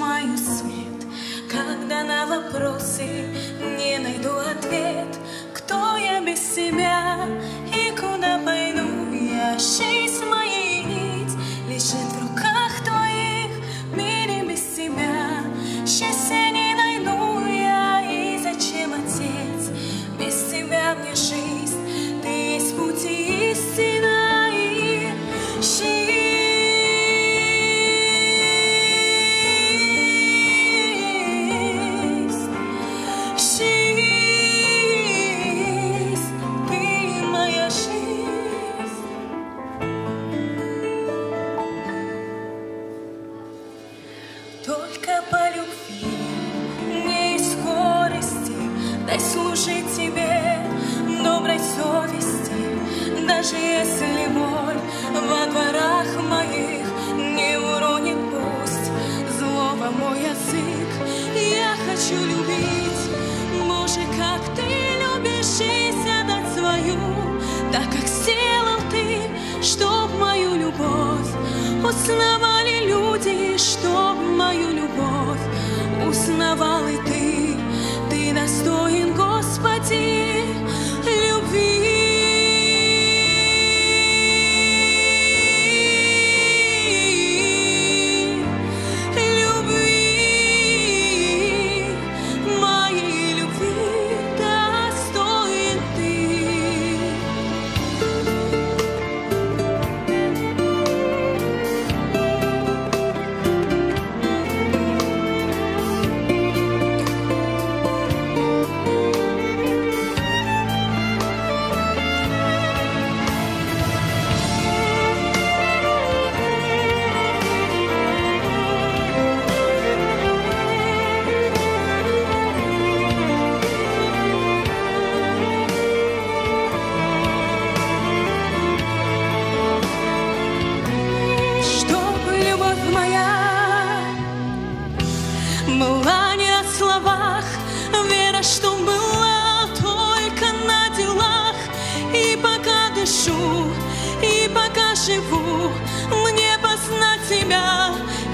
поймаю свет, когда на вопросы не найду ответ. Кто я без себя и куда пойду я? Жизнь моей нить лежит в руках твоих. В мире без тебя счастья не найду я. И зачем, Отец, без тебя мне жизнь? Ты есть путь и истина и жизнь. Только по любви, не из скорости, дай служить тебе доброй совести. Даже если боль во дворах моих не уронит, пусть злого мой язык. Я хочу любить, Боже, как ты любишь, жизнь отдать свою, так как сделал ты, чтоб мою любовь узнавали люди, чтоб мою любовь узнавал и ты. Ты достоин, Господи, любви. Была не о словах, вера, что была только на делах. И пока дышу, и пока живу, мне познать тебя